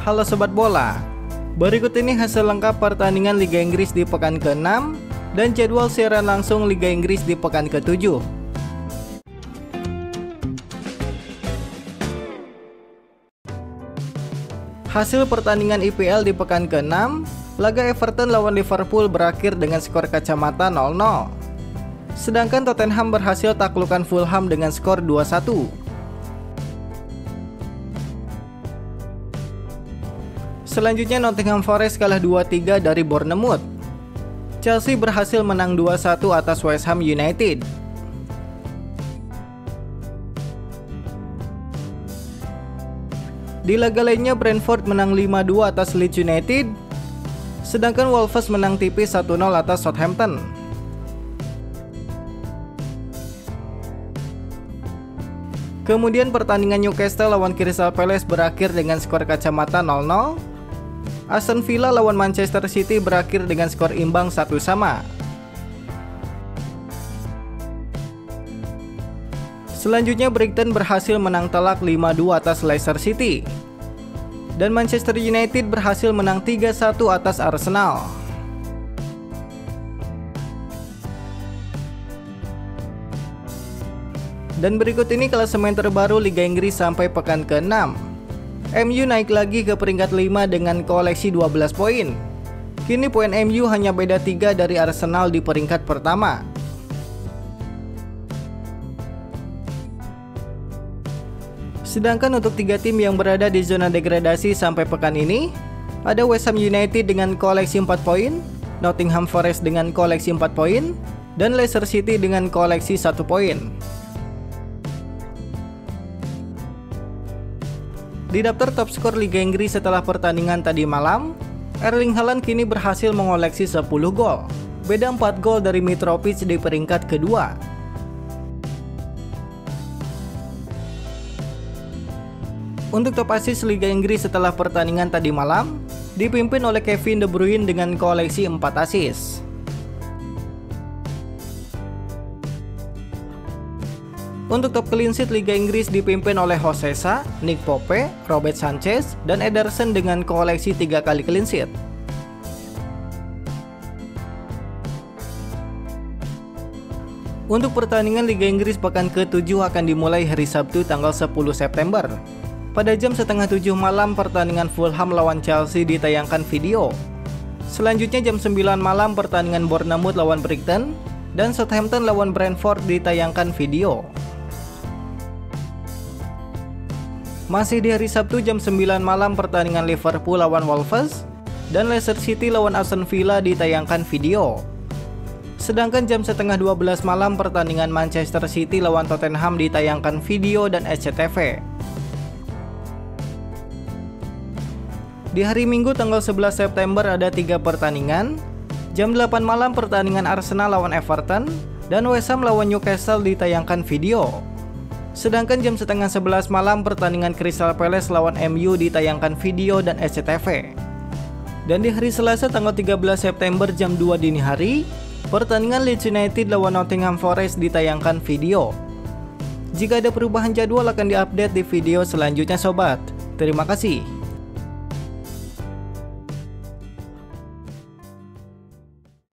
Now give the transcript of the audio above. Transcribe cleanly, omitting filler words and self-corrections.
Halo Sobat Bola, berikut ini hasil lengkap pertandingan Liga Inggris di pekan ke-6 dan jadwal siaran langsung Liga Inggris di pekan ke-7. Hasil pertandingan IPL di pekan ke-6, laga Everton lawan Liverpool berakhir dengan skor kacamata 0-0. Sedangkan Tottenham berhasil taklukkan Fulham dengan skor 2-1. Selanjutnya Nottingham Forest kalah 2-3 dari Bournemouth. Chelsea berhasil menang 2-1 atas West Ham United. Di laga lainnya Brentford menang 5-2 atas Leeds United, sedangkan Wolves menang tipis 1-0 atas Southampton. Kemudian pertandingan Newcastle lawan Crystal Palace berakhir dengan skor kacamata 0-0. Aston Villa lawan Manchester City berakhir dengan skor imbang 1-1. Selanjutnya Brighton berhasil menang telak 5-2 atas Leicester City. Dan Manchester United berhasil menang 3-1 atas Arsenal. Dan berikut ini klasemen terbaru Liga Inggris sampai pekan ke-6. MU naik lagi ke peringkat 5 dengan koleksi 12 poin. Kini poin MU hanya beda 3 dari Arsenal di peringkat pertama. Sedangkan untuk 3 tim yang berada di zona degradasi sampai pekan ini, ada West Ham United dengan koleksi 4 poin, Nottingham Forest dengan koleksi 4 poin, dan Leicester City dengan koleksi 1 poin. Di daftar top skor Liga Inggris setelah pertandingan tadi malam, Erling Haaland kini berhasil mengoleksi 10 gol, beda 4 gol dari Mitrovic di peringkat kedua. Untuk top assist Liga Inggris setelah pertandingan tadi malam, dipimpin oleh Kevin De Bruyne dengan koleksi 4 assist. Untuk top clean sheet Liga Inggris dipimpin oleh Jose Sa, Nick Pope, Robert Sanchez, dan Ederson dengan koleksi 3 kali clean sheet. Untuk pertandingan Liga Inggris pekan ke-7 akan dimulai hari Sabtu tanggal 10 September. Pada jam setengah 7 malam pertandingan Fulham lawan Chelsea ditayangkan video. Selanjutnya jam 9 malam pertandingan Bournemouth lawan Brighton dan Southampton lawan Brentford ditayangkan video. Masih di hari Sabtu jam 9 malam pertandingan Liverpool lawan Wolves dan Leicester City lawan Aston Villa ditayangkan video. Sedangkan jam setengah 12 malam pertandingan Manchester City lawan Tottenham ditayangkan video dan SCTV. Di hari Minggu tanggal 11 September ada 3 pertandingan. Jam 8 malam pertandingan Arsenal lawan Everton dan West Ham lawan Newcastle ditayangkan video. Sedangkan jam setengah 11 malam pertandingan Crystal Palace lawan MU ditayangkan video dan SCTV. Dan di hari Selasa tanggal 13 September jam 2 dini hari, pertandingan Leeds United lawan Nottingham Forest ditayangkan video. Jika ada perubahan jadwal akan diupdate di video selanjutnya sobat. Terima kasih.